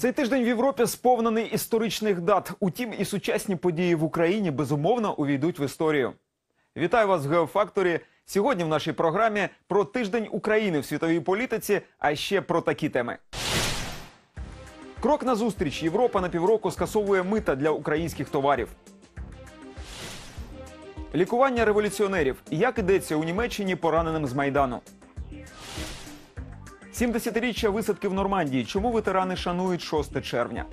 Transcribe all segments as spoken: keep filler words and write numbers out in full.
Цей тиждень в Європі сповнений історичних дат. Утім, і сучасні події в Україні безумовно увійдуть в історію. Вітаю вас в «Геофакторі». Сьогодні в нашій програмі про тиждень України в світовій політиці, а ще про такі теми. Крок назустріч. Європа на півроку скасовує мита для українських товарів. Лікування революціонерів. Як ідеться у Німеччині пораненим з Майдану. сімдесятиріччя висадки в Нормандії. Чому ветерани шанують шосте червня?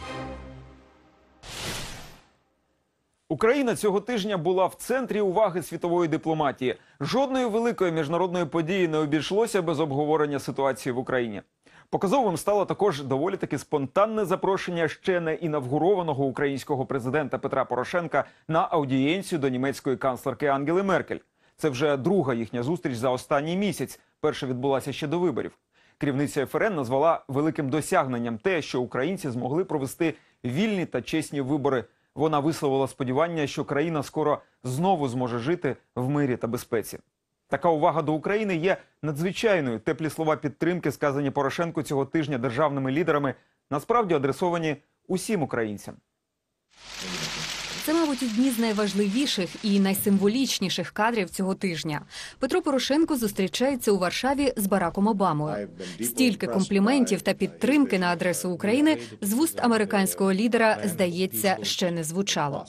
Україна цього тижня була в центрі уваги світової дипломатії. Жодної великої міжнародної події не обійшлося без обговорення ситуації в Україні. Показовим стало також доволі таки спонтанне запрошення ще не інавгурованого українського президента Петра Порошенка на аудієнцію до німецької канцлерки Ангели Меркель. Це вже друга їхня зустріч за останній місяць. Перша відбулася ще до виборів. Керівниця еф ер ен назвала великим досягненням те, що українці змогли провести вільні та чесні вибори. Вона висловила сподівання, що країна скоро знову зможе жити в мирі та безпеці. Така увага до України є надзвичайною. Теплі слова підтримки, сказані Порошенку цього тижня державними лідерами, насправді адресовані усім українцям. Це, мабуть, одні з найважливіших і найсимволічніших кадрів цього тижня. Петро Порошенко зустрічається у Варшаві з Бараком Обамою. Стільки компліментів та підтримки на адресу України з вуст американського лідера, здається, ще не звучало.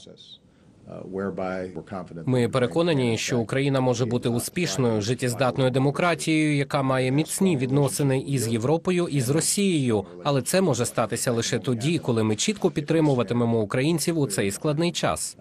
Ми переконані, що Україна може бути успішною, життєздатною демократією, яка має міцні відносини і з Європою, і з Росією. Але це може статися лише тоді, коли ми чітко підтримуватимемо українців у цей складний час.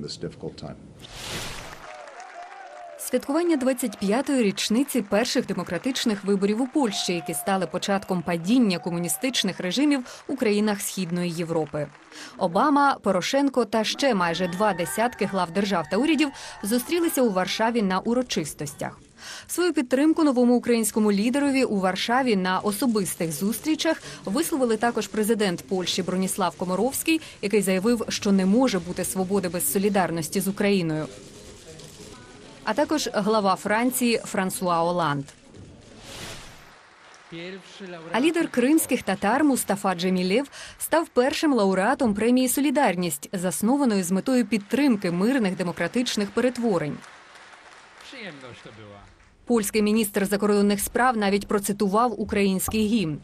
Святкування двадцять п'ятої річниці перших демократичних виборів у Польщі, які стали початком падіння комуністичних режимів у країнах Східної Європи. Обама, Порошенко та ще майже два десятки глав держав та урядів зустрілися у Варшаві на урочистостях. Свою підтримку новому українському лідерові у Варшаві на особистих зустрічах висловили також президент Польщі Броніслав Комаровський, який заявив, що не може бути свободи без солідарності з Україною. А також глава Франції Франсуа Оланд. А лідер кримських татар Мустафа Джемілєв став першим лауреатом премії «Солідарність», заснованої з метою підтримки мирних демократичних перетворень. Польський міністр закордонних справ навіть процитував український гімн.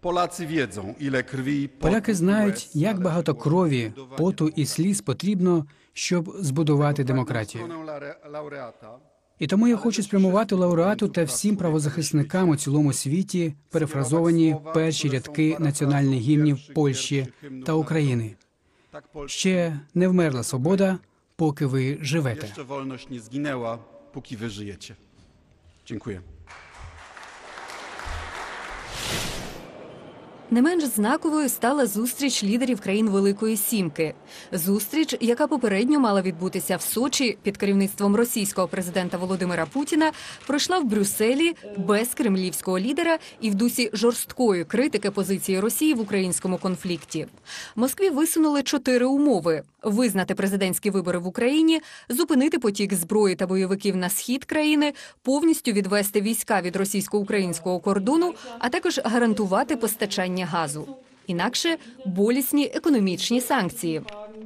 Поляки знають, як багато крові, поту і сліз потрібно, щоб збудувати демократію. І тому я хочу спрямувати лауреату та всім правозахисникам у цілому світі перефразовані перші рядки національних гімнів Польщі та України. Ще не вмерла свобода, поки ви живете. Дякую. Не менш знаковою стала зустріч лідерів країн Великої Сімки. Зустріч, яка попередньо мала відбутися в Сочі під керівництвом російського президента Володимира Путіна, пройшла в Брюсселі без кремлівського лідера і в дусі жорсткої критики позиції Росії в українському конфлікті. Москві висунули чотири умови – визнати президентські вибори в Україні, зупинити потік зброї та бойовиків на схід країни, повністю відвести війська від російсько-українського кордону, а також гарантувати постачання газу. Інакше – болісні економічні санкції.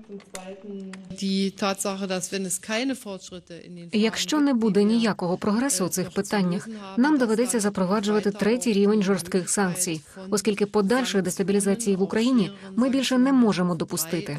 Якщо не буде ніякого прогресу у цих питаннях, нам доведеться запроваджувати третій рівень жорстких санкцій, оскільки подальшої дестабілізації в Україні ми більше не можемо допустити.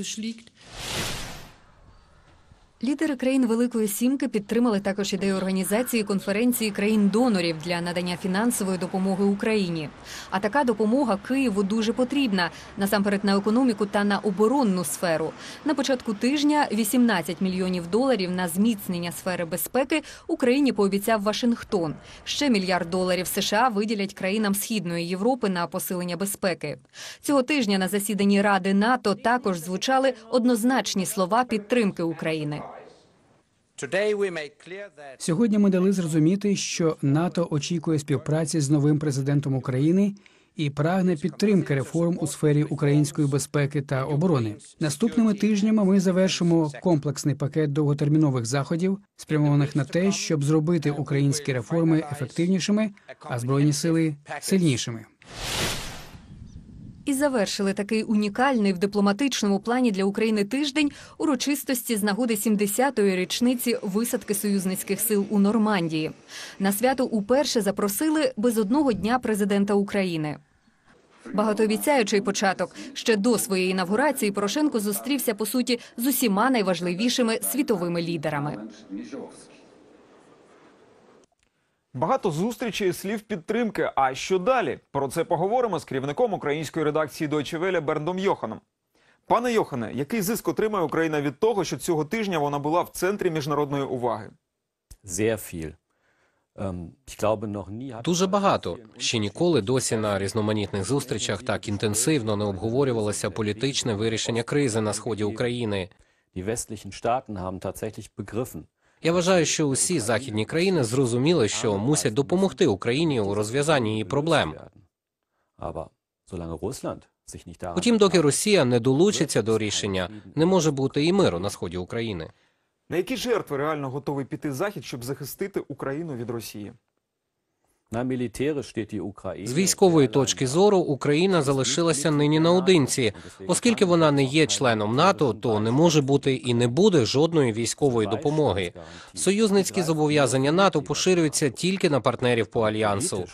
Лідери країн Великої Сімки підтримали також ідею організації конференції країн-донорів для надання фінансової допомоги Україні. А така допомога Києву дуже потрібна, насамперед на економіку та на оборонну сферу. На початку тижня вісімнадцять мільйонів доларів на зміцнення сфери безпеки Україні пообіцяв Вашингтон. Ще мільярд доларів США виділять країнам Східної Європи на посилення безпеки. Цього тижня на засіданні Ради НАТО також звучали однозначні слова підтримки України. Сьогодні ми дали зрозуміти, що НАТО очікує співпраці з новим президентом України і прагне підтримки реформ у сфері української безпеки та оборони. Наступними тижнями ми завершимо комплексний пакет довготермінових заходів, спрямованих на те, щоб зробити українські реформи ефективнішими, а Збройні сили – сильнішими. І завершили такий унікальний в дипломатичному плані для України тиждень урочистості з нагоди сімдесятої річниці висадки союзницьких сил у Нормандії. На свято уперше запросили без одного дня президента України. Багатообіцяючий початок. Ще до своєї інавгурації Порошенко зустрівся, по суті, з усіма найважливішими світовими лідерами. Багато зустрічей і слів підтримки. А що далі? Про це поговоримо з керівником української редакції Deutsche Welle Берндом Йоханом. Пане Йохане, який зиск отримає Україна від того, що цього тижня вона була в центрі міжнародної уваги? Дуже багато. Ще ніколи досі на різноманітних зустрічах так інтенсивно не обговорювалося політичне вирішення кризи на сході України. Я вважаю, що усі західні країни зрозуміли, що мусять допомогти Україні у розв'язанні її проблем. Утім, доки Росія не долучиться до рішення, не може бути і миру на сході України. На які жертви реально готовий піти Захід, щоб захистити Україну від Росії? З військової точки зору Україна залишилася нині наодинці. Оскільки вона не є членом НАТО, то не може бути і не буде жодної військової допомоги. Союзницькі зобов'язання НАТО поширюються тільки на партнерів по альянсу.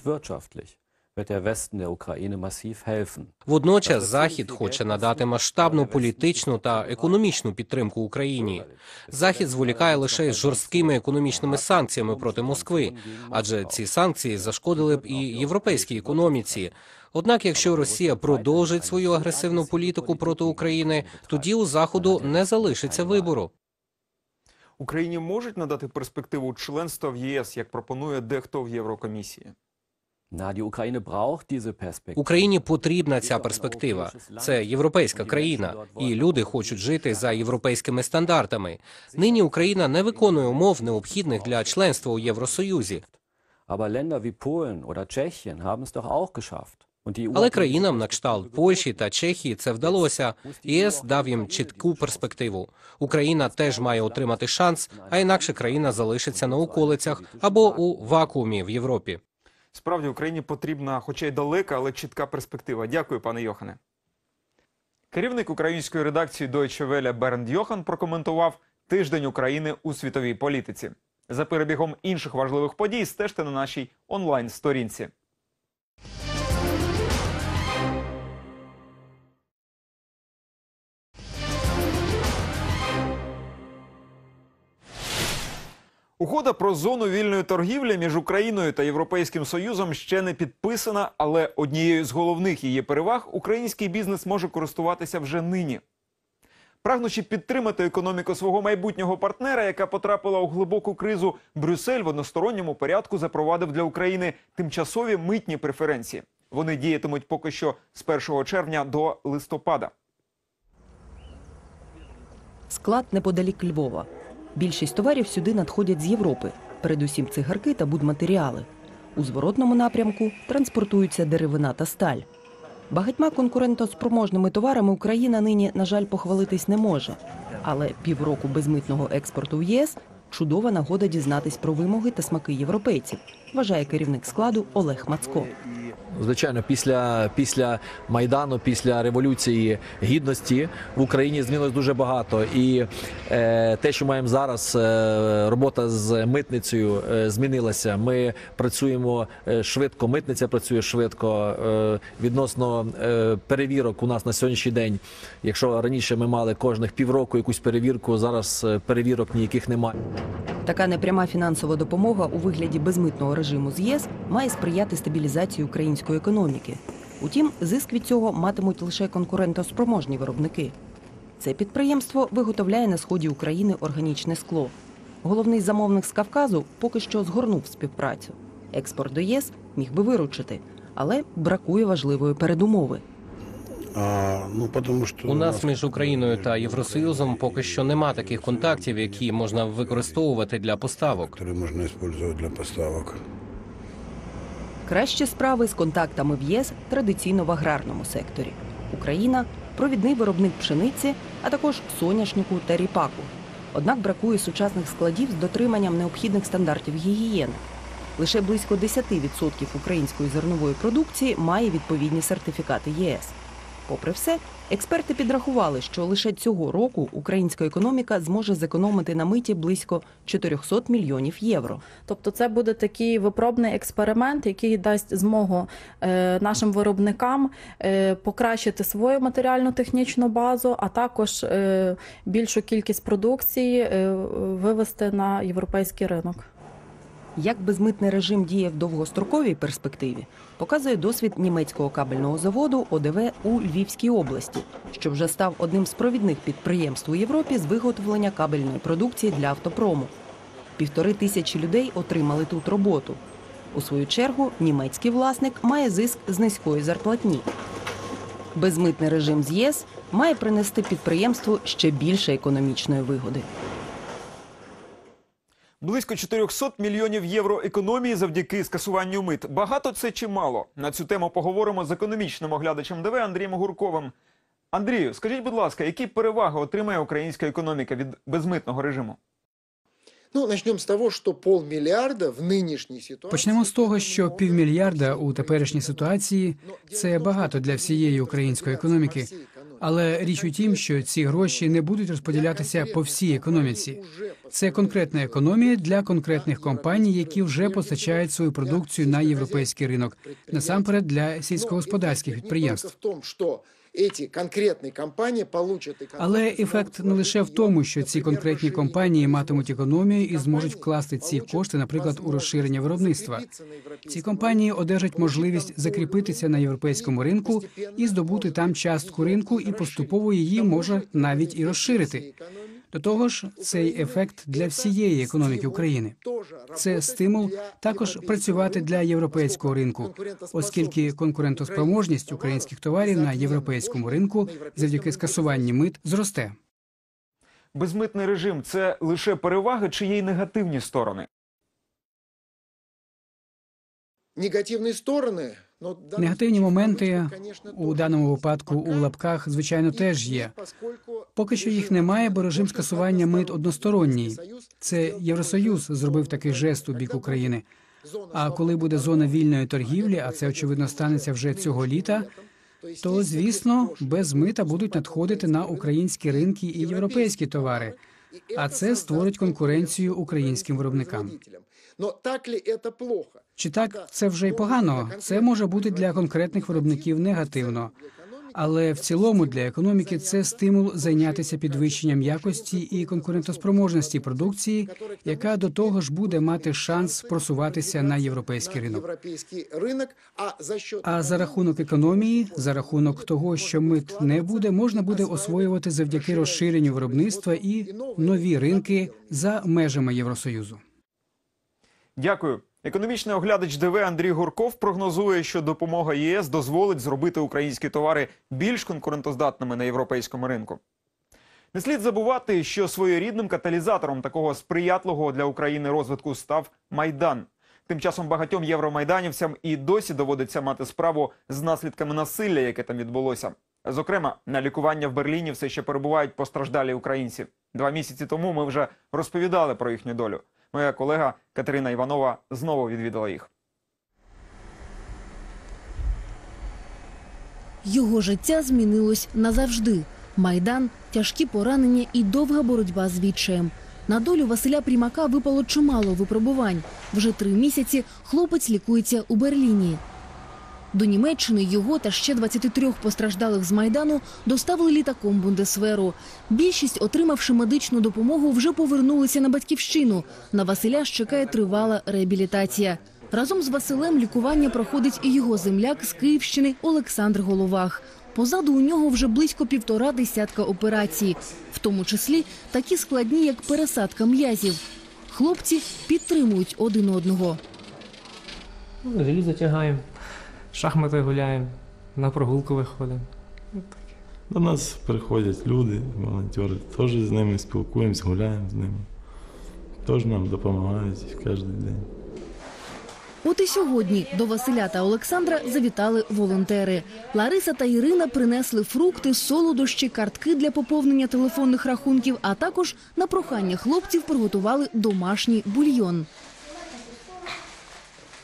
Водночас Захід хоче надати масштабну політичну та економічну підтримку Україні. Захід зволікає лише з жорсткими економічними санкціями проти Москви, адже ці санкції зашкодили б і європейській економіці. Однак, якщо Росія продовжить свою агресивну політику проти України, тоді у Заходу не залишиться вибору. Україні можуть надати перспективу членства в ЄС, як пропонує дехто в Єврокомісії? Україні потрібна ця перспектива. Це європейська країна, і люди хочуть жити за європейськими стандартами. Нині Україна не виконує умов, необхідних для членства у Євросоюзі. Але країнам на кшталт Польщі та Чехії це вдалося. ЄС дав їм чітку перспективу. Україна теж має отримати шанс, а інакше країна залишиться на околицях або у вакуумі в Європі. Справді, Україні потрібна, хоча й далека, але чітка перспектива. Дякую, пане Йохане. Керівник української редакції Deutsche Welle Бернд Йохан прокоментував тиждень України у світовій політиці. За перебігом інших важливих подій стежте на нашій онлайн-сторінці. Угода про зону вільної торгівлі між Україною та Європейським Союзом ще не підписана, але однією з головних її переваг український бізнес може користуватися вже нині. Прагнучи підтримати економіку свого майбутнього партнера, яка потрапила у глибоку кризу, Брюссель в односторонньому порядку запровадив для України тимчасові митні преференції. Вони діятимуть поки що з першого червня до листопада. Склад неподалік Львова. Більшість товарів сюди надходять з Європи, передусім цигарки та будматеріали. У зворотному напрямку транспортуються деревина та сталь. Багатьма конкурентоспроможними товарами Україна нині, на жаль, похвалитись не може. Але півроку безмитного експорту в ЄС – чудова нагода дізнатись про вимоги та смаки європейців, вважає керівник складу Олег Мацко. Звичайно, після, після Майдану, після Революції Гідності в Україні змінилось дуже багато. І е, те, що маємо зараз, е, робота з митницею е, змінилася. Ми працюємо швидко, митниця працює швидко. Е, відносно е, перевірок у нас на сьогоднішній день, якщо раніше ми мали кожних півроку якусь перевірку, зараз перевірок ніяких немає. Така непряма фінансова допомога у вигляді безмитного режиму з ЄС має сприяти стабілізації української економіки. Утім, зиск від цього матимуть лише конкурентоспроможні виробники. Це підприємство виготовляє на сході України органічне скло. Головний замовник з Кавказу поки що згорнув співпрацю. Експорт до ЄС міг би виручити, але бракує важливої передумови. У нас між Україною та Євросоюзом поки що нема таких контактів, які можна використовувати для поставок. Кращі справи з контактами в ЄС традиційно в аграрному секторі. Україна – провідний виробник пшениці, а також соняшнику та ріпаку. Однак бракує сучасних складів з дотриманням необхідних стандартів гігієни. Лише близько десять відсотків української зернової продукції має відповідні сертифікати ЄС. Попри все, експерти підрахували, що лише цього року українська економіка зможе зекономити на миті близько чотириста мільйонів євро. Тобто це буде такий випробний експеримент, який дасть змогу е, нашим виробникам е, покращити свою матеріально-технічну базу, а також е, більшу кількість продукції е, вивести на європейський ринок. Як безмитний режим діє в довгостроковій перспективі, показує досвід німецького кабельного заводу О Де Ве у Львівській області, що вже став одним з провідних підприємств у Європі з виготовлення кабельної продукції для автопрому. Півтори тисячі людей отримали тут роботу. У свою чергу, німецький власник має зиск з низької зарплатні. Безмитний режим з ЄС має принести підприємству ще більше економічної вигоди. Близько чотириста мільйонів євро економії завдяки скасуванню мит. Багато це чи мало? На цю тему поговоримо з економічним оглядачем ДВ Андрієм Гурковим. Андрію, скажіть, будь ласка, які переваги отримає українська економіка від безмитного режиму? Ну, начнем з того, що полмільярда в нинішній ситуації... Почнемо з того, що півмільярда у теперішній ситуації – це багато для всієї української економіки. Але річ у тім, що ці гроші не будуть розподілятися по всій економіці. Це конкретна економія для конкретних компаній, які вже постачають свою продукцію на європейський ринок, насамперед для сільськогосподарських підприємств. Але ефект не лише в тому, що ці конкретні компанії матимуть економію і зможуть вкласти ці кошти, наприклад, у розширення виробництва. Ці компанії одержать можливість закріпитися на європейському ринку і здобути там частку ринку, і поступово її може навіть і розширити. До того ж, цей ефект для всієї економіки України. Це стимул також працювати для європейського ринку, оскільки конкурентоспроможність українських товарів на європейському ринку завдяки скасуванню мит зросте. Безмитний режим – це лише переваги чи є й негативні сторони? Негативні сторони... Негативні моменти у даному випадку у лапках, звичайно, теж є. Поки що їх немає, бо режим скасування мит односторонній. Це Євросоюз зробив такий жест у бік України. А коли буде зона вільної торгівлі, а це, очевидно, станеться вже цього літа, то, звісно, без мита будуть надходити на українські ринки і європейські товари. А це створить конкуренцію українським виробникам. Чи так це вже й погано? Це може бути для конкретних виробників негативно. Але в цілому для економіки це стимул зайнятися підвищенням якості і конкурентоспроможності продукції, яка до того ж буде мати шанс просуватися на європейський ринок. А за рахунок економії, за рахунок того, що мит не буде, можна буде освоювати завдяки розширенню виробництва і нові ринки за межами Євросоюзу. Дякую. Економічний оглядач ДВ Андрій Гурков прогнозує, що допомога ЄС дозволить зробити українські товари більш конкурентоздатними на європейському ринку. Не слід забувати, що своєрідним каталізатором такого сприятливого для України розвитку став Майдан. Тим часом багатьом євромайданівцям і досі доводиться мати справу з наслідками насилля, яке там відбулося. Зокрема, на лікування в Берліні все ще перебувають постраждалі українці. Два місяці тому ми вже розповідали про їхню долю. Моя колега Катерина Іванова знову відвідала їх. Його життя змінилось назавжди. Майдан, тяжкі поранення і довга боротьба з відчаєм. На долю Василя Прімака випало чимало випробувань. Вже три місяці хлопець лікується у Берліні. До Німеччини його та ще двадцять три постраждалих з Майдану доставили літаком Бундесверу. Більшість, отримавши медичну допомогу, вже повернулися на батьківщину. На Василя ж чекає тривала реабілітація. Разом з Василем лікування проходить і його земляк з Київщини Олександр Головах. Позаду у нього вже близько півтора десятка операцій, в тому числі такі складні, як пересадка м'язів. Хлопці підтримують один одного. Желізо тягаємо, шахмати гуляємо, на прогулку виходимо. До нас приходять люди, волонтери, теж з ними спілкуємося, гуляємо з ними. Теж нам допомагають кожен день. От і сьогодні до Василя та Олександра завітали волонтери. Лариса та Ірина принесли фрукти, солодощі, картки для поповнення телефонних рахунків, а також на прохання хлопців приготували домашній бульйон.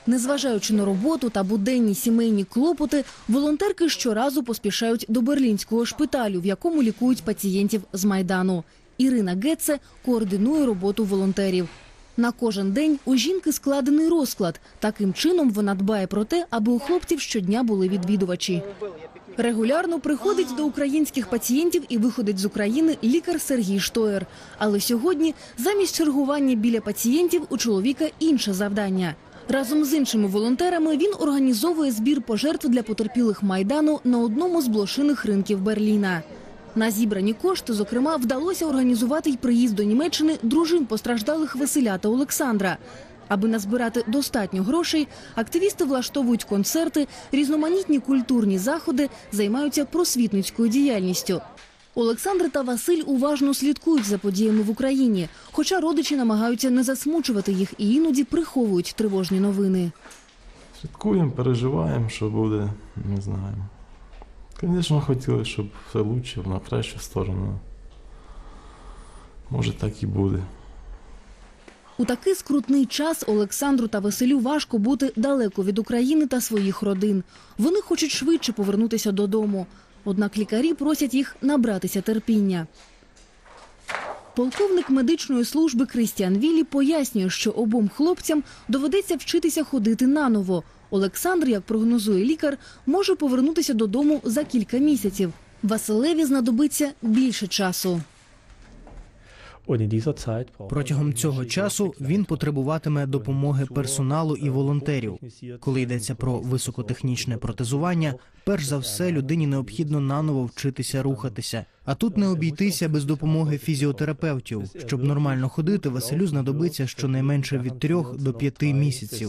Незважаючи на роботу та буденні сімейні клопоти, волонтерки щоразу поспішають до берлінського шпиталю, в якому лікують пацієнтів з Майдану. Ірина Гетце координує роботу волонтерів. На кожен день у жінки складений розклад. Таким чином вона дбає про те, аби у хлопців щодня були відвідувачі. Регулярно приходить до українських пацієнтів і виходить з України лікар Сергій Штоєр. Але сьогодні замість чергування біля пацієнтів у чоловіка інше завдання. Разом з іншими волонтерами він організовує збір пожертв для потерпілих Майдану на одному з блошиних ринків Берліна. На зібрані кошти, зокрема, вдалося організувати й приїзд до Німеччини дружин постраждалих Василя та Олександра. Аби назбирати достатньо грошей, активісти влаштовують концерти, різноманітні культурні заходи, займаються просвітницькою діяльністю. Олександр та Василь уважно слідкують за подіями в Україні, хоча родичі намагаються не засмучувати їх і іноді приховують тривожні новини. Слідкуємо, переживаємо, що буде, не знаю. Звісно, хотіли, щоб все краще, на кращу сторону. Може, так і буде. У такий скрутний час Олександру та Василю важко бути далеко від України та своїх родин. Вони хочуть швидше повернутися додому. Однак лікарі просять їх набратися терпіння. Полковник медичної служби Крістіан Віллі пояснює, що обом хлопцям доведеться вчитися ходити наново. Олександр, як прогнозує лікар, може повернутися додому за кілька місяців. Василеві знадобиться більше часу. Протягом цього часу він потребуватиме допомоги персоналу і волонтерів. Коли йдеться про високотехнічне протезування, перш за все людині необхідно наново вчитися рухатися. А тут не обійтися без допомоги фізіотерапевтів. Щоб нормально ходити, Василю знадобиться щонайменше від трьох до п'яти місяців.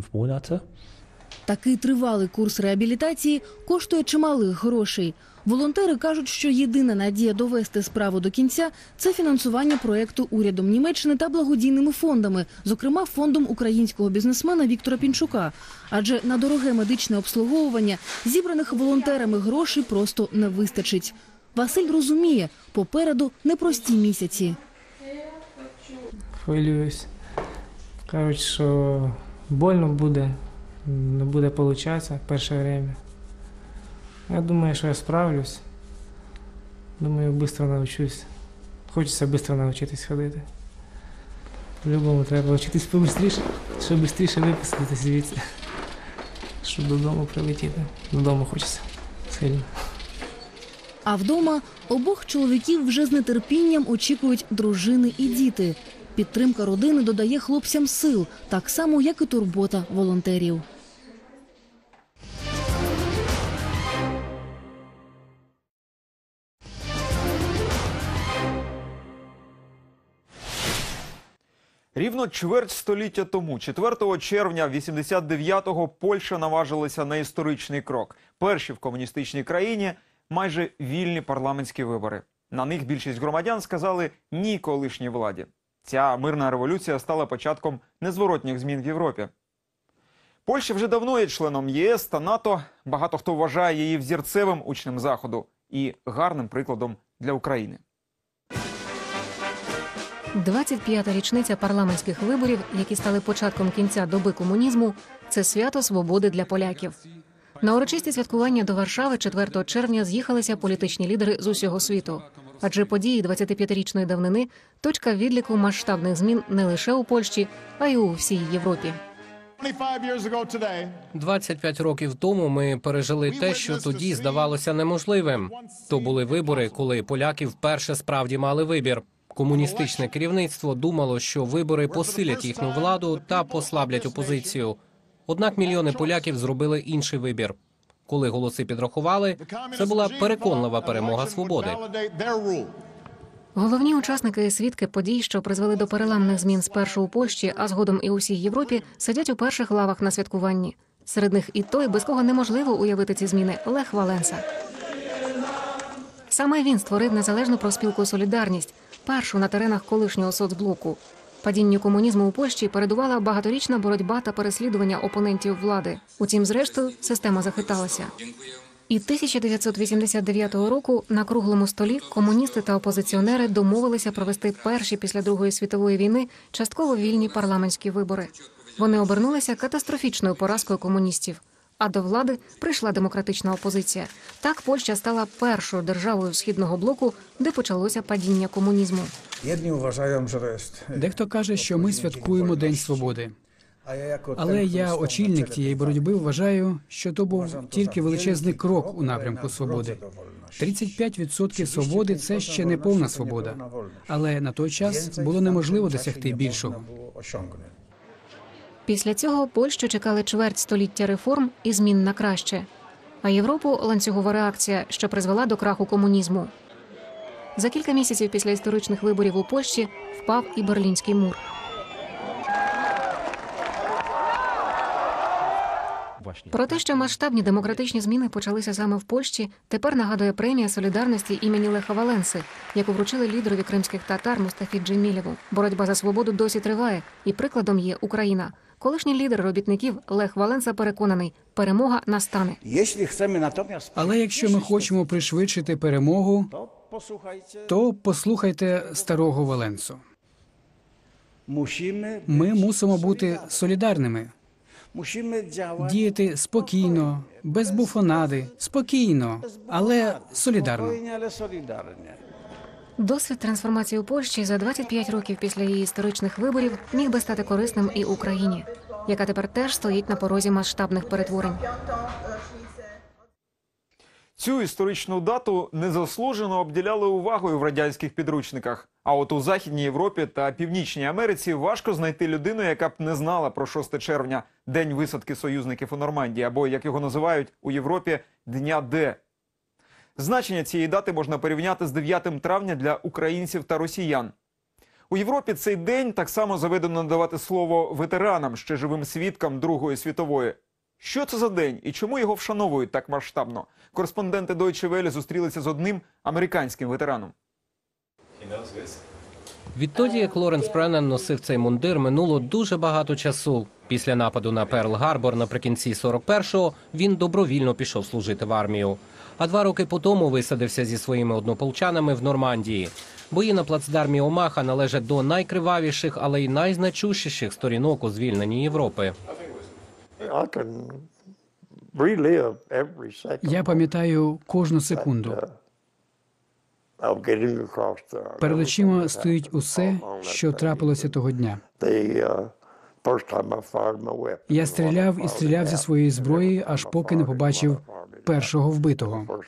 Такий тривалий курс реабілітації коштує чималих грошей. Волонтери кажуть, що єдина надія довести справу до кінця – це фінансування проєкту урядом Німеччини та благодійними фондами, зокрема фондом українського бізнесмена Віктора Пінчука. Адже на дороге медичне обслуговування зібраних волонтерами грошей просто не вистачить. Василь розуміє, попереду непрості місяці. Хвилююсь. Кажуть, що больно буде, не буде получатися перше время. Я думаю, що я справлюсь. Думаю, швидко навчусь. Хочеться швидко навчитись ходити. По-любому треба навчитись побистріше, щоб швидше виписатися звідси. Щоб додому прилетіти. Додому хочеться сильно. А вдома обох чоловіків вже з нетерпінням очікують дружини і діти. Підтримка родини додає хлопцям сил, так само, як і турбота волонтерів. Рівно чверть століття тому, четвертого червня вісімдесят дев'ятого, Польща наважилася на історичний крок. Перші в комуністичній країні майже вільні парламентські вибори. На них більшість громадян сказали «ні» колишній владі. Ця мирна революція стала початком незворотніх змін в Європі. Польща вже давно є членом ЄС та НАТО. Багато хто вважає її взірцевим учнем Заходу і гарним прикладом для України. двадцять п'ята річниця парламентських виборів, які стали початком кінця доби комунізму, це свято свободи для поляків. На урочисті святкування до Варшави четвертого червня з'їхалися політичні лідери з усього світу. Адже події двадцятип'ятирічної давнини – точка відліку масштабних змін не лише у Польщі, а й у всій Європі. двадцять п'ять років тому ми пережили те, що тоді здавалося неможливим. То були вибори, коли поляки вперше справді мали вибір. Комуністичне керівництво думало, що вибори посилять їхню владу та послаблять опозицію. Однак мільйони поляків зробили інший вибір. Коли голоси підрахували, це була переконлива перемога свободи. Головні учасники і свідки подій, що призвели до переламних змін спершу у Польщі, а згодом і у всій Європі, сидять у перших лавах на святкуванні. Серед них і той, без кого неможливо уявити ці зміни – Лех Валенса. Саме він створив незалежну профспілку «Солідарність», першу на теренах колишнього соцблоку. Падінню комунізму у Польщі передувала багаторічна боротьба та переслідування опонентів влади. Утім, зрештою, система захиталася. І тисяча дев'ятсот вісімдесят дев'ятого року на круглому столі комуністи та опозиціонери домовилися провести перші після Другої світової війни частково вільні парламентські вибори. Вони обернулися катастрофічною поразкою комуністів. А до влади прийшла демократична опозиція. Так Польща стала першою державою Східного блоку, де почалося падіння комунізму. Дехто каже, що ми святкуємо День свободи. Але я, очільник тієї боротьби, вважаю, що то був тільки величезний крок у напрямку свободи. тридцять п'ять відсотків свободи – це ще не повна свобода. Але на той час було неможливо досягти більшого. Після цього Польщу чекали чверть століття реформ і змін на краще. А Європу – ланцюгова реакція, що призвела до краху комунізму. За кілька місяців після історичних виборів у Польщі впав і Берлінський мур. Про те, що масштабні демократичні зміни почалися саме в Польщі, тепер нагадує премія солідарності імені Леха Валенси, яку вручили лідерові кримських татар Мустафі Джемілєву. Боротьба за свободу досі триває, і прикладом є Україна. Колишній лідер робітників Лех Валенса переконаний – перемога настане. Але якщо ми хочемо пришвидшити перемогу, то послухайте старого Валенсу. Ми мусимо бути солідарними. Діяти спокійно, без буфонади, спокійно, але солідарно. Досвід трансформації у Польщі за двадцять п'ять років після її історичних виборів міг би стати корисним і Україні, яка тепер теж стоїть на порозі масштабних перетворень. Цю історичну дату незаслужено обділяли увагою в радянських підручниках. А от у Західній Європі та Північній Америці важко знайти людину, яка б не знала про шосте червня – День висадки союзників у Нормандії, або, як його називають у Європі, Дня Д. Значення цієї дати можна порівняти з дев'ятим травня для українців та росіян. У Європі цей день так само заведено надавати слово ветеранам, ще живим свідкам Другої світової. Що це за день і чому його вшановують так масштабно? Кореспонденти Deutsche Welle зустрілися з одним американським ветераном. Відтоді, як Лоренс Бреннан носив цей мундир, минуло дуже багато часу. Після нападу на Перл-Гарбор наприкінці сорок першого він добровільно пішов служити в армію. А два роки по тому висадився зі своїми однополчанами в Нормандії. Бої на плацдармі Омаха належать до найкривавіших, але й найзначущіших сторінок у звільненні Європи. Я пам'ятаю кожну секунду. Перед очима стоїть усе, що трапилося того дня. Я стріляв і стріляв зі своєї зброї, аж поки не побачив першого вбитого.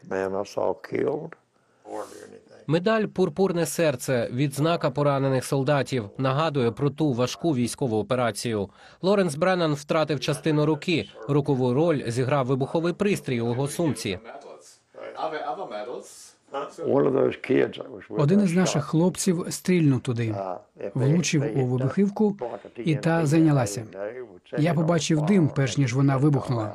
Медаль «Пурпурне серце» – відзнака поранених солдатів, нагадує про ту важку військову операцію. Лоренс Бреннан втратив частину руки. Рукову роль зіграв вибуховий пристрій у його сумці. Один із наших хлопців стрільнув туди, влучив у вибухівку, і та зайнялася. Я побачив дим, перш ніж вона вибухнула.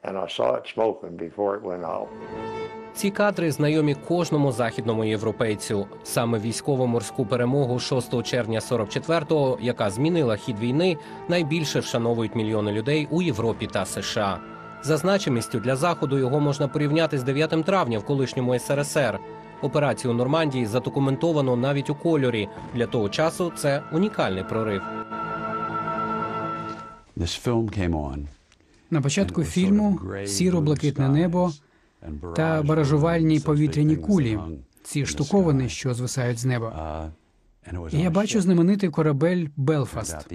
Ці кадри знайомі кожному західному європейцю. Саме військово-морську перемогу шостого червня сорок четвертого, яка змінила хід війни, найбільше вшановують мільйони людей у Європі та США. За значимістю для Заходу його можна порівняти з дев'ятим травня в колишньому ес ер ес ер. Операцію у Нормандії задокументовано навіть у кольорі. Для того часу це унікальний прорив. На початку фільму сіро-блакитне небо та баражувальні повітряні кулі, ці штуковини, що звисають з неба. І я бачу знаменитий корабель «Белфаст».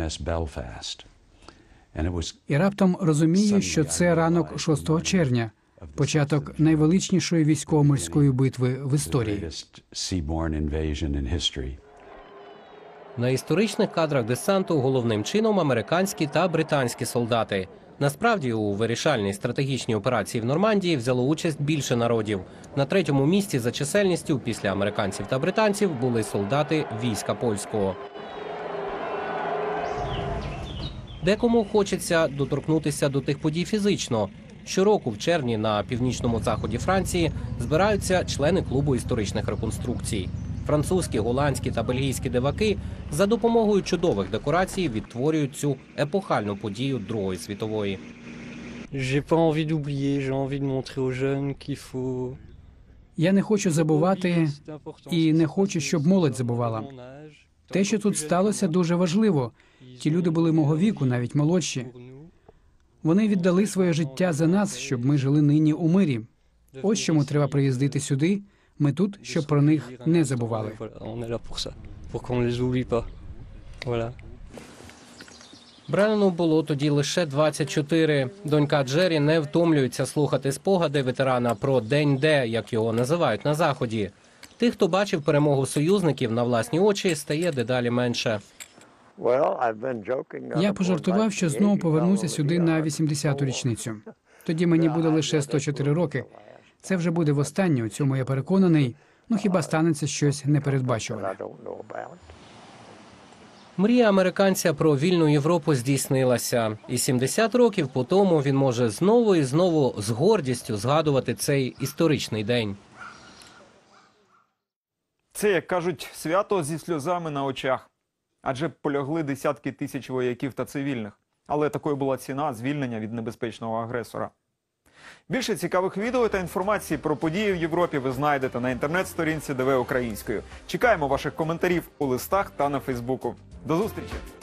І раптом розумію, що це ранок шостого червня, початок найвеличнішої військово-морської битви в історії. На історичних кадрах десанту головним чином американські та британські солдати. Насправді, у вирішальній стратегічній операції в Нормандії взяло участь більше народів. На третьому місці за чисельністю після американців та британців були солдати війська польського. Декому хочеться доторкнутися до тих подій фізично. Щороку в червні на північному заході Франції збираються члени клубу історичних реконструкцій. Французькі, голландські та бельгійські диваки за допомогою чудових декорацій відтворюють цю епохальну подію Другої світової. Я не хочу забувати і не хочу, щоб молодь забувала. Те, що тут сталося, дуже важливо. Ті люди були мого віку, навіть молодші. Вони віддали своє життя за нас, щоб ми жили нині у мирі. Ось чому треба приїздити сюди. Ми тут, щоб про них не забували. Бреннану було тоді лише двадцять чотири. Донька Джері не втомлюється слухати спогади ветерана про День Д, як його називають на Заході. Тих, хто бачив перемогу союзників на власні очі, стає дедалі менше. Я пожартував, що знову повернуся сюди на вісімдесяту річницю. Тоді мені буде лише сто чотири роки. Це вже буде востаннє, у цьому я переконаний. Ну хіба станеться щось непередбачуване. Мрія американця про вільну Європу здійснилася. І сімдесят років по тому він може знову і знову з гордістю згадувати цей історичний день. Це, як кажуть, свято зі сльозами на очах. Адже полягли десятки тисяч вояків та цивільних. Але такою була ціна звільнення від небезпечного агресора. Більше цікавих відео та інформації про події в Європі ви знайдете на інтернет-сторінці ДВ Українською. Чекаємо ваших коментарів у листах та на Фейсбуку. До зустрічі!